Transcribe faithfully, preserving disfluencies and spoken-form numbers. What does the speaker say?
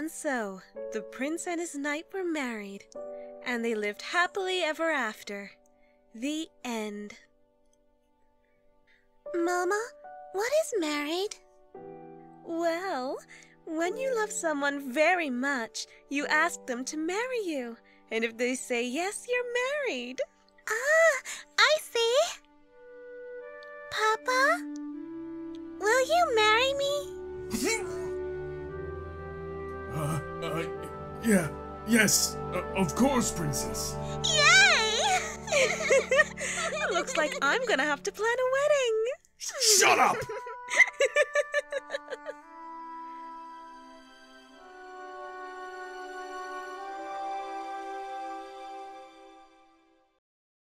And so, the prince and his knight were married, and they lived happily ever after. The end. Mama, what is married? Well, when you love someone very much, you ask them to marry you. And if they say yes, you're married. Ah, I see. Papa, will you marry me? uh, uh, yeah, yes, uh, of course, princess. Yay! Looks like I'm gonna have to plan a wedding. Shut up!